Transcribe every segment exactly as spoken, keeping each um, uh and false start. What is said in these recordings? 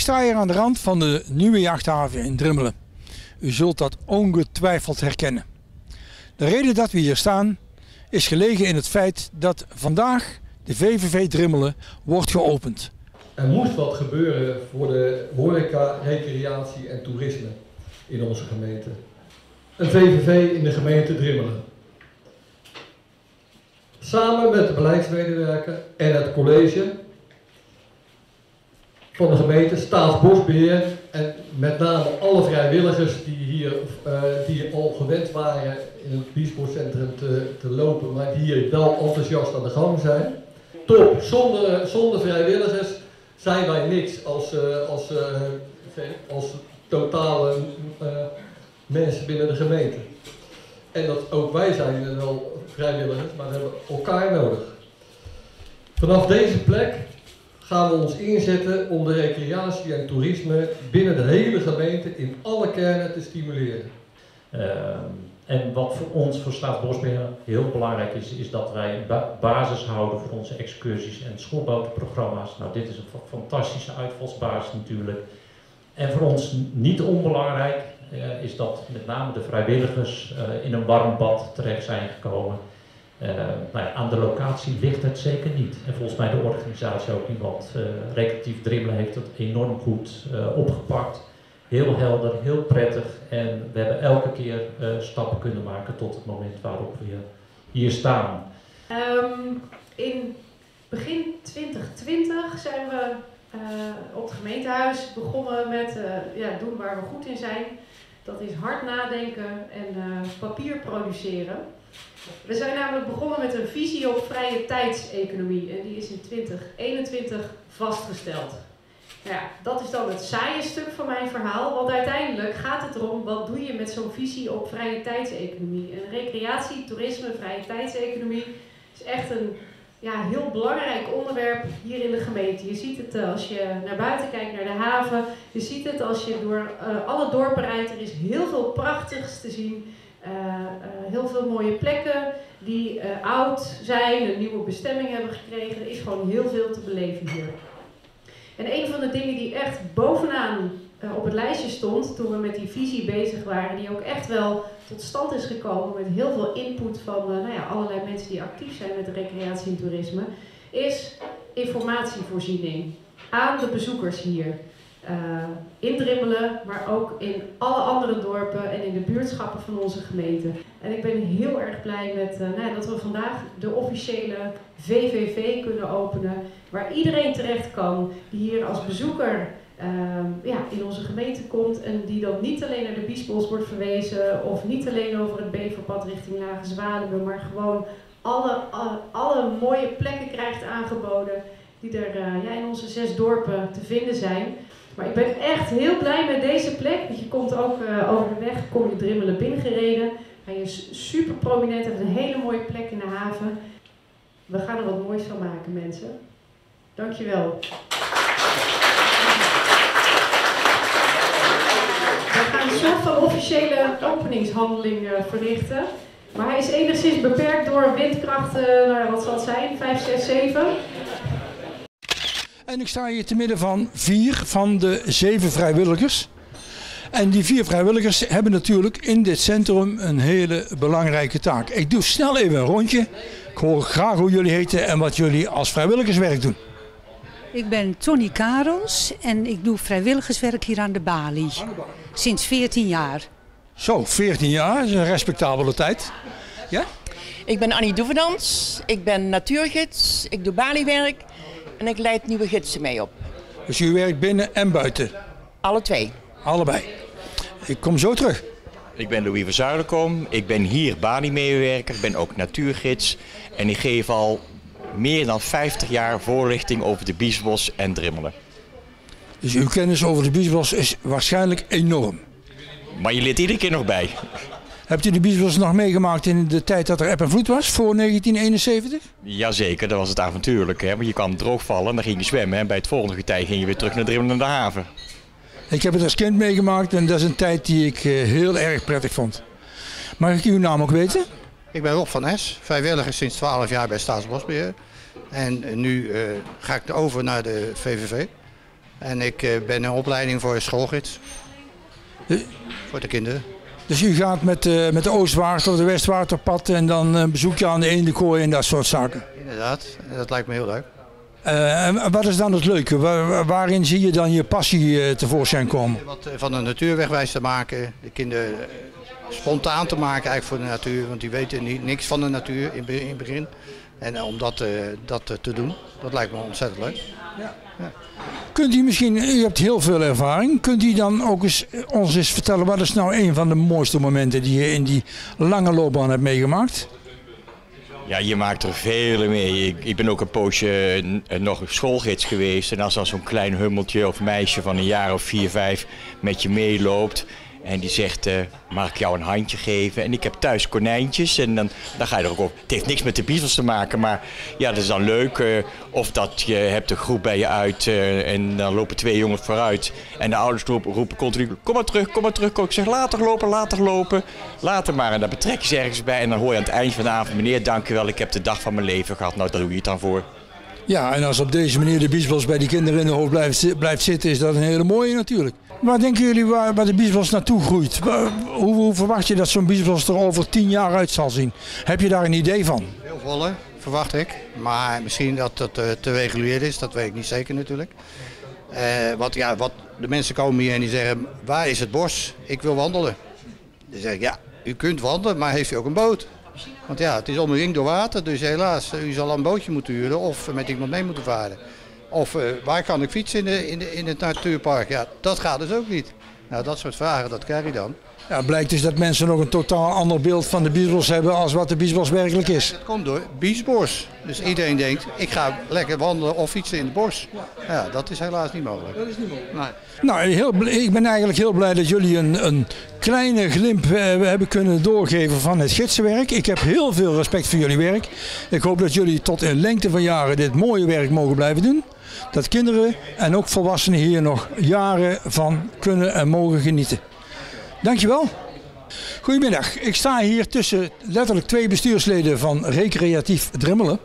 sta hier aan de rand van de nieuwe jachthaven in Drimmelen. U zult dat ongetwijfeld herkennen. De reden dat we hier staan is gelegen in het feit dat vandaag de V V V Drimmelen wordt geopend. Er moest wat gebeuren voor de horeca, recreatie en toerisme in onze gemeente. Een V V V in de gemeente Drimmelen. Samen met de beleidsmedewerker en het college van de gemeente, Staatsbosbeheer en met name alle vrijwilligers die hier uh, die al gewend waren in het Biesboscentrum te, te lopen, maar die hier wel enthousiast aan de gang zijn. Top, zonder, zonder vrijwilligers zijn wij niks als, uh, als, uh, als totale uh, mensen binnen de gemeente. En dat ook wij zijn wel vrijwilligers, maar we hebben elkaar nodig. Vanaf deze plek gaan we ons inzetten om de recreatie en toerisme binnen de hele gemeente in alle kernen te stimuleren. Uh, en wat voor ons, voor Staatsbosbeheer, heel belangrijk is, is dat wij een ba basis houden voor onze excursies en schoolbotenprogramma's. Nou, dit is een fantastische uitvalsbasis natuurlijk. En voor ons niet onbelangrijk uh, is dat met name de vrijwilligers uh, in een warm bad terecht zijn gekomen. Uh, nou ja, aan de locatie ligt het zeker niet. En volgens mij de organisatie ook niet, want uh, Recreatief Drimmelen heeft het enorm goed uh, opgepakt. Heel helder, heel prettig en we hebben elke keer uh, stappen kunnen maken tot het moment waarop we hier staan. Um, in begin twintig twintig zijn we uh, op het gemeentehuis begonnen met uh, ja, doen waar we goed in zijn. Dat is hard nadenken en uh, papier produceren. We zijn namelijk begonnen met een visie op vrije tijdseconomie en die is in twintig eenentwintig vastgesteld. Nou ja, dat is dan het saaie stuk van mijn verhaal, want uiteindelijk gaat het erom wat doe je met zo'n visie op vrije tijdseconomie. En recreatie, toerisme, vrije tijdseconomie is echt een ja, heel belangrijk onderwerp hier in de gemeente. Je ziet het uh, als je naar buiten kijkt, naar de haven, je ziet het als je door uh, alle dorpen rijdt, er is heel veel prachtigs te zien. Uh, uh, heel veel mooie plekken die uh, oud zijn, een nieuwe bestemming hebben gekregen. Er is gewoon heel veel te beleven hier. En een van de dingen die echt bovenaan uh, op het lijstje stond toen we met die visie bezig waren, die ook echt wel tot stand is gekomen met heel veel input van uh, nou ja, allerlei mensen die actief zijn met recreatie en toerisme, is informatievoorziening aan de bezoekers hier. Uh, in Drimmelen, maar ook in alle andere dorpen en in de buurtschappen van onze gemeente. En ik ben heel erg blij met, uh, nou ja, dat we vandaag de officiële V V V kunnen openen, waar iedereen terecht kan die hier als bezoeker uh, ja, in onze gemeente komt en die dan niet alleen naar de Biesbos wordt verwezen of niet alleen over het Beverpad richting Lage Zwaluwe, maar gewoon alle, alle, alle mooie plekken krijgt aangeboden die er uh, ja, in onze zes dorpen te vinden zijn. Maar ik ben echt heel blij met deze plek. Want je komt ook uh, over de weg, kom je Drimmelen binnengereden. Ga je super prominent, hebt een hele mooie plek in de haven. We gaan er wat moois van maken, mensen. Dankjewel. We gaan een soort van officiële openingshandeling uh, verrichten. Maar hij is enigszins beperkt door windkrachten, nou, wat zal het zijn, vijf, zes, zeven. En ik sta hier te midden van vier van de zeven vrijwilligers. En die vier vrijwilligers hebben natuurlijk in dit centrum een hele belangrijke taak. Ik doe snel even een rondje. Ik hoor graag hoe jullie heten en wat jullie als vrijwilligerswerk doen. Ik ben Tony Karels en ik doe vrijwilligerswerk hier aan de balie. Sinds veertien jaar. Zo, veertien jaar is een respectabele tijd. Ja? Ik ben Annie Doevendans, ik ben natuurgids, ik doe baliewerk. En ik leid nieuwe gidsen mee op. Dus u werkt binnen en buiten? Alle twee. Allebei. Ik kom zo terug. Ik ben Louis van Zuiderkom. Ik ben hier baniemedewerker, ben ook natuurgids. En ik geef al meer dan vijftig jaar voorlichting over de Biesbos en Drimmelen. Dus uw kennis over de Biesbos is waarschijnlijk enorm. Maar je leert iedere keer nog bij. Hebt u de Biesbos nog meegemaakt in de tijd dat er eb en vloed was, voor negentien eenenzeventig? Jazeker, dat was het avontuurlijk. Hè? Want je kwam droogvallen en dan ging je zwemmen. En bij het volgende getij ging je weer terug naar Drimmelen naar de haven. Ik heb het als kind meegemaakt en dat is een tijd die ik heel erg prettig vond. Mag ik uw naam ook weten? Ik ben Rob van Es, vrijwilliger sinds twaalf jaar bij Staatsbosbeheer. En nu uh, ga ik over naar de V V V. En ik uh, ben in opleiding voor schoolgids. De... Voor de kinderen. Dus u gaat met, uh, met de Oostwaard of de Westwaard op pad en dan uh, bezoek je aan de eendenkooi en dat soort zaken? Inderdaad, dat lijkt me heel leuk. Uh, en wat is dan het leuke? Waar, waarin zie je dan je passie uh, tevoorschijn komen? Wat van de natuur wegwijs te maken, de kinderen spontaan te maken eigenlijk voor de natuur, want die weten niet, niks van de natuur in, in het begin. En uh, om dat, uh, dat uh, te doen, dat lijkt me ontzettend leuk. Ja. Ja. Kunt u misschien, u hebt heel veel ervaring, kunt u dan ook eens, ons eens vertellen wat is nou een van de mooiste momenten die je in die lange loopbaan hebt meegemaakt? Ja, je maakt er vele mee. Ik, ik ben ook een poosje uh, nog schoolgids geweest. En als dan zo'n klein hummeltje of meisje van een jaar of vier, vijf met je meeloopt. En die zegt, uh, mag ik jou een handje geven? En ik heb thuis konijntjes en dan, dan ga je er ook op. Het heeft niks met de Beatles te maken, maar ja, dat is dan leuk. Uh, of dat je hebt een groep bij je uit uh, en dan lopen twee jongens vooruit. En de ouders roepen, roepen continu, kom maar terug, kom maar terug. Ik zeg, later lopen, later lopen, later maar. En dan betrek je ze ergens bij en dan hoor je aan het eind van de avond, meneer, dankjewel, ik heb de dag van mijn leven gehad. Nou, daar doe je het dan voor. Ja, en als op deze manier de biesbos bij die kinderen in de hoofd blijft, blijft zitten, is dat een hele mooie natuurlijk. Waar denken jullie waar, waar de biesbos naartoe groeit? Hoe, hoe verwacht je dat zo'n biesbos er over tien jaar uit zal zien? Heb je daar een idee van? Heel volle, verwacht ik. Maar misschien dat het uh, te regulier is, dat weet ik niet zeker natuurlijk. Uh, wat, ja, wat, de mensen komen hier en die zeggen, waar is het bos? Ik wil wandelen. Dan zeg ik, ja, u kunt wandelen, maar heeft u ook een boot? Want ja, het is omringd door water, dus helaas, u zal een bootje moeten huren of met iemand mee moeten varen. Of uh, waar kan ik fietsen in, de, in, de, in het natuurpark? Ja, dat gaat dus ook niet. Nou, dat soort vragen, dat krijg je dan. Ja, blijkt dus dat mensen nog een totaal ander beeld van de biesbos hebben als wat de biesbos werkelijk is. Dat komt door biesbos. Dus iedereen denkt, ik ga lekker wandelen of fietsen in het bos. Ja, dat is helaas niet mogelijk. Dat is niet mogelijk. Nee. Nou, heel, ik ben eigenlijk heel blij dat jullie een, een kleine glimp uh, hebben kunnen doorgeven van het gidsenwerk. Ik heb heel veel respect voor jullie werk. Ik hoop dat jullie tot in lengte van jaren dit mooie werk mogen blijven doen. Dat kinderen en ook volwassenen hier nog jaren van kunnen en mogen genieten. Dankjewel. Goedemiddag. Ik sta hier tussen letterlijk twee bestuursleden van Recreatief Drimmelen.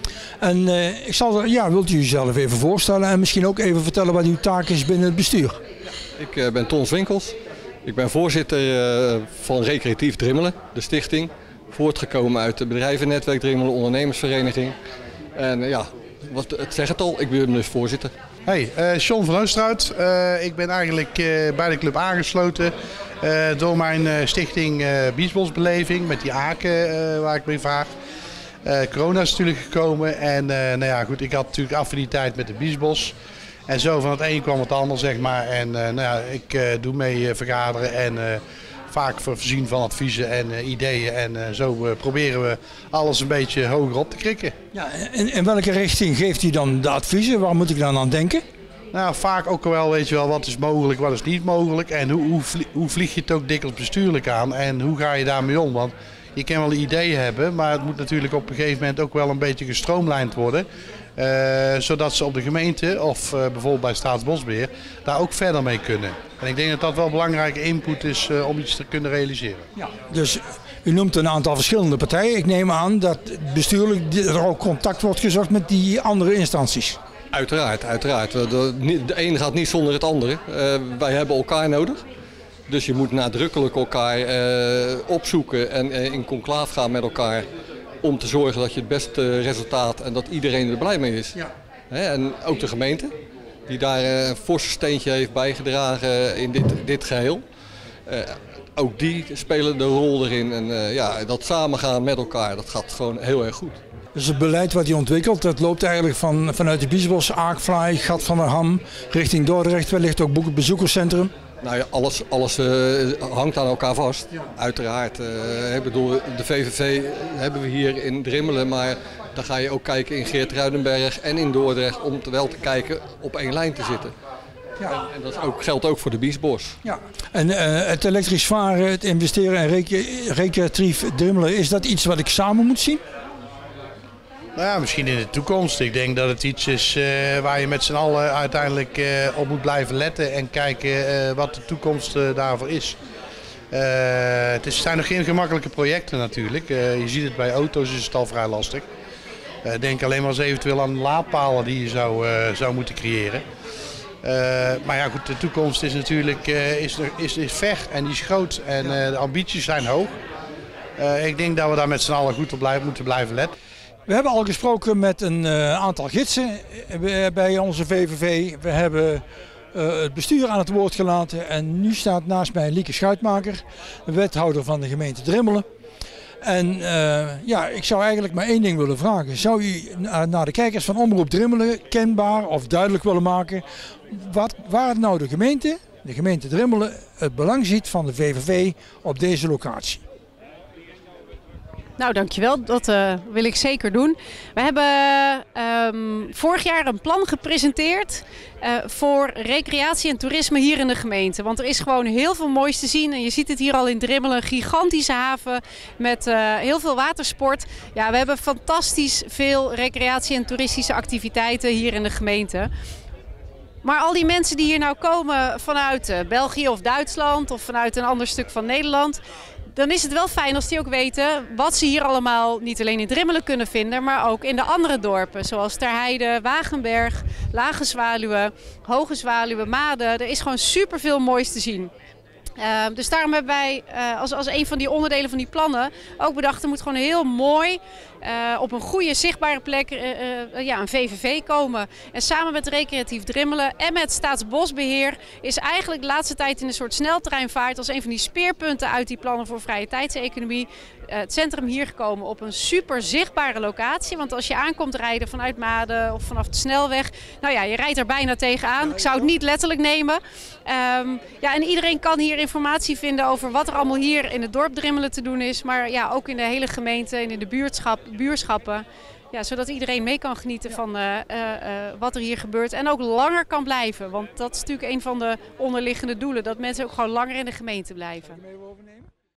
En uh, ik zal, ja, wilt u uzelf even voorstellen en misschien ook even vertellen wat uw taak is binnen het bestuur? Ik uh, ben Ton Winkels. Ik ben voorzitter uh, van Recreatief Drimmelen, de stichting. Voortgekomen uit het bedrijvennetwerk Drimmelen, ondernemersvereniging. En uh, ja, wat, het zegt het al, ik ben dus voorzitter. Hey, uh, John van Oosterhout. Uh, ik ben eigenlijk uh, bij de club aangesloten uh, door mijn uh, stichting uh, Biesbosbeleving met die aken uh, waar ik mee vaar. Uh, corona is natuurlijk gekomen en uh, nou ja, goed, ik had natuurlijk affiniteit met de Biesbos. En zo van het een kwam het ander, zeg maar. En uh, nou ja, ik uh, doe mee uh, vergaderen en uh, vaak voorzien van adviezen en uh, ideeën. En uh, zo uh, proberen we alles een beetje hoger op te krikken. Ja, in, in welke richting geeft u dan de adviezen? Waar moet ik dan aan denken? Nou, vaak ook wel, weet je wel, wat is mogelijk, wat is niet mogelijk. En hoe, hoe, vlieg, hoe vlieg je het ook dikwijls bestuurlijk aan en hoe ga je daarmee om? Want je kan wel ideeën hebben, maar het moet natuurlijk op een gegeven moment ook wel een beetje gestroomlijnd worden. Uh, zodat ze op de gemeente of uh, bijvoorbeeld bij Staatsbosbeheer daar ook verder mee kunnen. En ik denk dat dat wel belangrijke input is uh, om iets te kunnen realiseren. Ja, dus u noemt een aantal verschillende partijen. Ik neem aan dat bestuurlijk er ook contact wordt gezocht met die andere instanties. Uiteraard, uiteraard. De, de een gaat niet zonder het andere. Uh, wij hebben elkaar nodig. Dus je moet nadrukkelijk elkaar uh, opzoeken en uh, in conclaaf gaan met elkaar. Om te zorgen dat je het beste resultaat en dat iedereen er blij mee is. Ja. He, en ook de gemeente, die daar een forse steentje heeft bijgedragen in dit, dit geheel. Uh, ook die spelen de rol erin. En uh, ja, dat samengaan met elkaar, dat gaat gewoon heel erg goed. Dus het beleid wat je ontwikkelt, dat loopt eigenlijk van, vanuit de Biesbos, Aakvlaai, Gat van der Ham, richting Dordrecht, wellicht ook het bezoekerscentrum. Nou ja, alles, alles uh, hangt aan elkaar vast, ja. Uiteraard. Uh, ik bedoel, de V V V hebben we hier in Drimmelen, maar dan ga je ook kijken in Geertruidenberg en in Dordrecht om te wel te kijken op één lijn te zitten. Ja. En, en dat is ook, geldt ook voor de Biesbos. Ja. En uh, het elektrisch varen, het investeren in rec- recreatief Drimmelen, is dat iets wat ik samen moet zien? Nou ja, misschien in de toekomst. Ik denk dat het iets is uh, waar je met z'n allen uiteindelijk uh, op moet blijven letten en kijken uh, wat de toekomst uh, daarvoor is. Uh, het is, zijn nog geen gemakkelijke projecten natuurlijk. Uh, je ziet het bij auto's is het al vrij lastig. Uh, denk alleen maar eens eventueel aan laadpalen die je zou, uh, zou moeten creëren. Uh, maar ja, goed, de toekomst is natuurlijk uh, is er, is, is ver en die is groot en uh, de ambities zijn hoog. Uh, ik denk dat we daar met z'n allen goed op blijven, moeten blijven letten. We hebben al gesproken met een uh, aantal gidsen bij onze V V V. We hebben uh, het bestuur aan het woord gelaten en nu staat naast mij Lieke Schuitmaker, de wethouder van de gemeente Drimmelen. En uh, ja, ik zou eigenlijk maar één ding willen vragen. Zou u naar de kijkers van Omroep Drimmelen kenbaar of duidelijk willen maken wat, waar nou de gemeente, de gemeente Drimmelen, het belang ziet van de V V V op deze locatie? Nou, dankjewel. Dat uh, wil ik zeker doen. We hebben um, vorig jaar een plan gepresenteerd uh, voor recreatie en toerisme hier in de gemeente. Want er is gewoon heel veel moois te zien. En je ziet het hier al in Drimmelen, een gigantische haven met uh, heel veel watersport. Ja, we hebben fantastisch veel recreatie en toeristische activiteiten hier in de gemeente. Maar al die mensen die hier nou komen vanuit uh, België of Duitsland of vanuit een ander stuk van Nederland, dan is het wel fijn als die ook weten wat ze hier allemaal niet alleen in Drimmelen kunnen vinden, maar ook in de andere dorpen. Zoals Terheide, Wagenberg, Lage Zwaluwe, Hoge Zwaluwe, Maden. Er is gewoon superveel moois te zien. Uh, dus daarom hebben wij uh, als, als een van die onderdelen van die plannen ook bedacht, er moet gewoon heel mooi uh, op een goede zichtbare plek uh, uh, ja, een V V V komen. En samen met Recreatief Drimmelen en met Staatsbosbeheer is eigenlijk de laatste tijd in een soort sneltreinvaart als een van die speerpunten uit die plannen voor vrije tijdseconomie uh, het centrum hier gekomen op een super zichtbare locatie. Want als je aankomt rijden vanuit Maden of vanaf de snelweg, nou ja, je rijdt er bijna tegenaan. Ik zou het niet letterlijk nemen. Um, ja, en iedereen kan hier informatie vinden over wat er allemaal hier in het dorp Drimmelen te doen is. Maar ja, ook in de hele gemeente en in de buurtschap, buurschappen. Ja, zodat iedereen mee kan genieten van uh, uh, uh, wat er hier gebeurt. En ook langer kan blijven. Want dat is natuurlijk een van de onderliggende doelen. Dat mensen ook gewoon langer in de gemeente blijven.